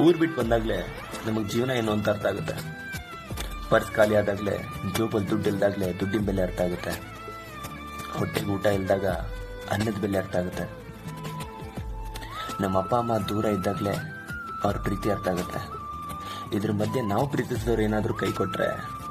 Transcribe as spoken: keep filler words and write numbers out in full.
ಊರ್ ಬಿಟ್ಟು ಬಂದಾಗ್ಲೇ ನಮಗ್ ಜೀವನ ಏನು ಅಂತ ಅರ್ಥ ಆಗುತ್ತೆ. ಪರ್ಸ್ ಖಾಲಿ ಆದಾಗ್ಲೇ, ಜೋಬಲ್ಲಿ ದುಡ್ಡು ಇಲ್ದಾಗ್ಲೇ ದುಡ್ಡಿನ ಬೆಲೆ ಅರ್ಥ ಆಗುತ್ತೆ. ಹೊಟ್ಟೆಗೆ ಊಟ ಇಲ್ದಾಗ ಅನ್ನದ ಬೆಲೆ ಅರ್ಥ ಆಗುತ್ತೆ. ನಮ್ಮ ಅಪ್ಪ ಅಮ್ಮ ದೂರ ಇದ್ದಾಗ್ಲೇ ಅವ್ರ ಪ್ರೀತಿ ಅರ್ಥ ಆಗುತ್ತೆ. ಇದ್ರ ಮಧ್ಯೆ ನಾವು ಪ್ರೀತಿಸಿದವ್ರು ಏನಾದ್ರೂ ಕೈ ಕೊಟ್ರೆ